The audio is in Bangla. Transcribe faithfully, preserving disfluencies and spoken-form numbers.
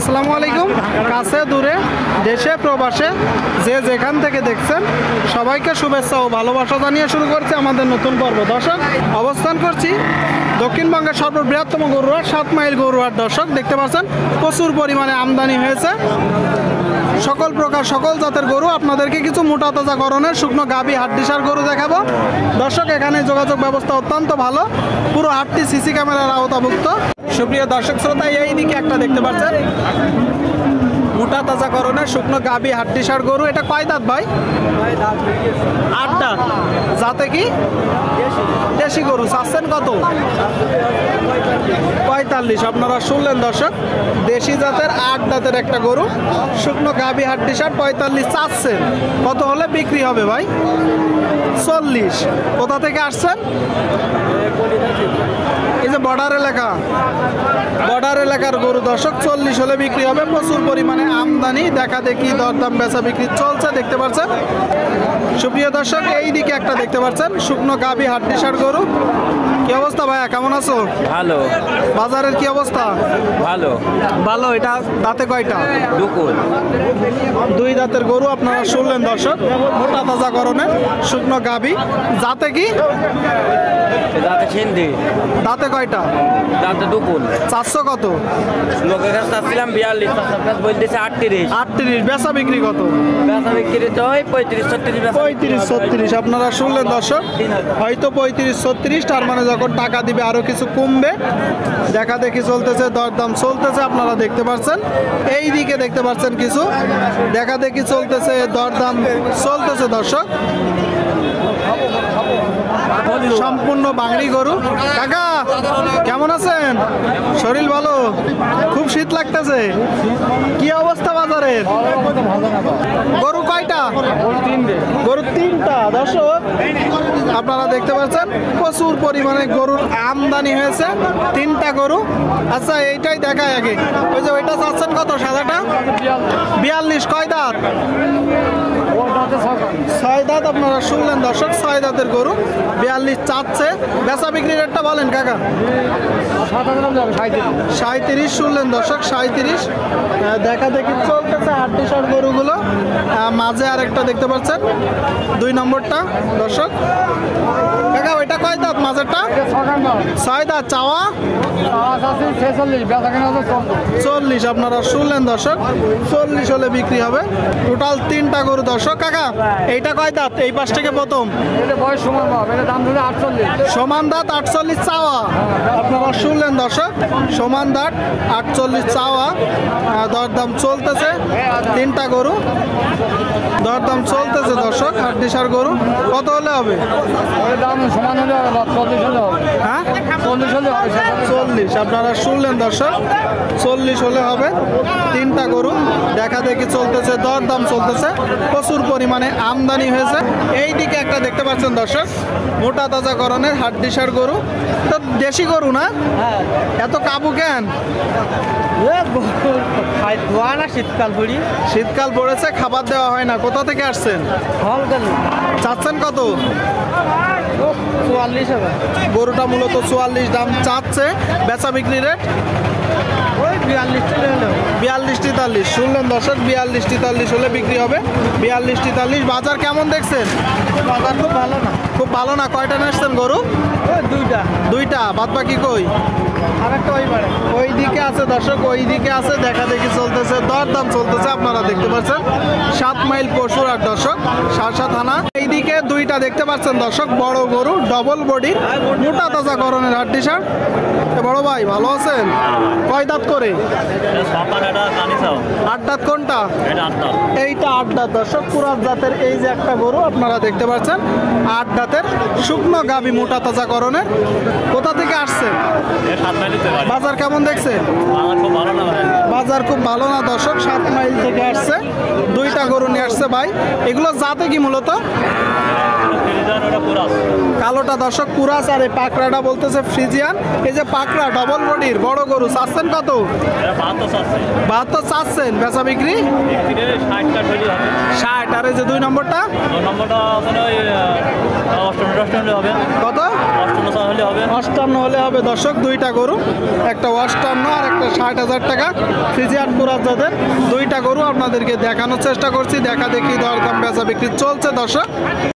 আসসালামু আলাইকুম। কাছে দূরে দেশে প্রবাসে যে যেখান থেকে দেখছেন সবাইকে শুভেচ্ছা ও ভালোবাসা জানিয়ে শুরু করছি আমাদের নতুন পর্ব। দর্শক, অবস্থান করছি দক্ষিণবঙ্গের সর্ববৃহত্তম গরুহাট সাত মাইল গরুহাট। দর্শক দেখতে পাচ্ছেন প্রচুর পরিমাণে আমদানি হয়েছে সকল প্রকার সকল জাতের গরু। আপনাদেরকে কিছু মোটা তাজা গরনের শুকনো গাভী হাড্ডিসার গরু দেখাবো। দর্শক, এখানে যোগাযোগ ব্যবস্থা অত্যন্ত ভালো, পুরো হাটটি সিসি ক্যামেরার আওতাভুক্ত। সুপ্রিয় দর্শক শ্রোতা, এই দিকে একটা দেখতে পাচ্ছেন মোটা তাজা করণের শুকনো গাভী হাড্ডিসার গরু। এটা কয় দাঁত ভাই? আট দাঁত। যাতে কি দেশি গরু। চাচ্ছেন কত? পঁয়তাল্লিশ। আপনারা শুনলেন দর্শক, দেশি জাতের আট দাঁতের একটা গরু শুকনো গাভী হাড্ডিসার পঁয়তাল্লিশ চাচ্ছেন। কত হলে বিক্রি হবে ভাই? চল্লিশ। কোথা থেকে আসছেন? এই যে বর্ডার এলাকা, বর্ডার এলাকার গরু। দর্শক, চল্লিশ হলে বিক্রি হবে। প্রচুর পরিমাণে আমদানি, দেখা দেখি দরদাম বেচা বিক্রি চলছে দেখতে পাচ্ছেন। সুপ্রিয় দর্শক, এই দিকে একটা দেখতে পাচ্ছেন শুকনো গাভী হাড্ডিসার গরু। কি অবস্থা ভাইয়া, কেমন আছো? ভালো। বাজারের কি অবস্থা? ভালো ভালো। এটা দাঁতে কয়টা? দুকুল। দুই দাঁতের গরু আপনারা শুনলেন দর্শক, মোটা তাজা করণের শুকনো গাভী। যাতে কি দাঁতে ছিন্দি। দাঁতে কয়টা? দাঁতে দুকুল। চারশো কত? লোকের কাছে চাচ্ছিলাম বিয়াল্লিশ, বলতেছে আটত্রিশ। আটত্রিশ। বেচা বিক্রি কত? বেচা বিক্রি তো ওই পঁয়ত্রিশ ছত্রিশ। পঁয়ত্রিশ ছত্রিশ। আপনারা শুনলেন দর্শক, হয়তো পঁয়ত্রিশ ছত্রিশ। তার মানে যখন টাকা দিবে আরো কিছু কমবে। দেখা দেখি চলতেছে, দরদাম চলতেছে, আপনারা দেখতে পাচ্ছেন। এই দিকে দেখতে পাচ্ছেন কিছু দেখা দেখি চলতেছে, দরদাম চলতেছে দর্শক। সম্পূর্ণ বাংলি গরু। কাকা কেমন আছেন? শরীর ভালো? খুব শীত লাগতেছে। কি অবস্থা বাজারের? গরু কয়টা? গরু তিনটা। দর্শক, আপনারা দেখতে পাচ্ছেন প্রচুর পরিমাণে গরুর আমদানি হয়েছে, তিনটা গরু। আচ্ছা, এইটাই দেখায় আগে। ওই যে ওইটা চাচ্ছেন কত? সাদাটা বিয়াল্লিশ। কয় দাঁত? ছয় দাঁত। আপনারা শুনলেন দর্শক, ছয় দাঁতের গরু বিয়াল্লিশ চাচ্ছে। বেচা বিক্রির রেটটা বলেন কাকা। সাঁত্রিশ। শুনলেন দর্শক, সাঁত্রিশ। দেখা দেখি চলতেছে হাড্ডিসার গরুগুলো। মাঝে আরেকটা দেখতে পাচ্ছেন, দুই নম্বরটা। দর্শক কাকা, ওইটা কয় দাঁত? মাঝেরটা ছয় দাঁত। চাওয়া চল্লিশ। আপনারা শুনলেন দর্শক, চল্লিশ হলে বিক্রি হবে। টোটাল তিনটা গরু। দর্শক কাকা, এইটা কয় দাঁত? এই পাশ থেকে প্রথম। সমান দাঁত, আটচল্লিশ চাওয়া। আপনারা শুনলেন দর্শক, সমান দাঁত, আটচল্লিশ চাওয়া। দরদাম চলতেছে, তিনটা গরু দরদাম চলতেছে দর্শক। হাড্ডিসার গরু কত হলে হবে? হ্যাঁ, চল্লিশ। আপনারা শুনলেন দর্শক, চল্লিশ হলে হবে। তিনটা গরু দেখা দেখি চলতেছে, দরদাম চলতেছে। প্রচুর পরিমাণে আমদানি হয়েছে। এই দিকে একটা দেখতে পাচ্ছেন দর্শক, মোটা তাজা করণের হাড্ডিসার গরু। তো দেশি গরু না? এত কাবু কেন? শীতকাল পড়ি। শীতকাল পড়েছে, খাবার দেওয়া হয় না। কোথা থেকে আসছেন? চাচ্ছেন কত? চুয়াল্লিশ। গরুটা মূলত চুয়াল্লিশ দাম চাচ্ছে। বেচা বিক্রি রেট বিয়াল্লিশ তেতাল্লিশ। শুনলেন দর্শক, বিয়াল্লিশ তেতাল্লিশ হলে বিক্রি হবে। বিয়াল্লিশ তেতাল্লিশ। বাজার কেমন দেখছেন? বাজার খুব ভালো না। খুব ভালো না। কয়টা নিয়েছেন গরু? দুইটা। দুইটা। বাদ বাকি কই? আরেকটা ওই পারে, ওই দিকে আছে দর্শক, ওই দিকে আছে। দেখা দেখি চলতেছে, দরদাম চলতেছে। আপনারা দেখতে পাচ্ছেন সাত মাইল পশুর আর দর্শক, সারসা থানা। এইদিকে দুইটা দেখতে পাচ্ছেন দর্শক, বড় গরু, ডবল বডির, মোটা তাজা করণের হাড্ডিসার। বড় ভাই ভালো আছেন? কয় দাঁত করে? আট দাঁত। কোনটা? এইটা আট দাঁত। দর্শক, পুরাত জাতের এই যে একটা গরু আপনারা দেখতে পাচ্ছেন, আট দাঁতের শুকনো গাভী মোটা তাজা করণের। কোথা থেকে আসছে? বাজার কেমন দেখছেন? বাজার খুব ভালো না দর্শক, সাত মাইল থেকে আসছে। দুইটা গরু নিয়ে আসছে ভাই। এগুলো জাতে কি মূলত? কালোটা দর্শক কুরাস, আর এই পাকড়াটা বলতেছে ফ্রিজিয়ান। এই যে পাকড়া ডবল বডির বড় গরু চাচ্ছেন কত? বাহাত্তর চাচ্ছেন, বেচা বিক্রি ষাট। আর এই যে দুই নম্বরটা কত? অষ্টান্ন হলে হবে দর্শক। দুইটা গরু, একটা অষ্টান্ন আর একটা ষাট হাজার টাকা ফ্রিজিয়ান কুরাস যাদের। দুইটা গরু আপনাদেরকে দেখানোর চেষ্টা করছি, দেখা দেখি দরদাম বেচা বিক্রি চলছে দর্শক।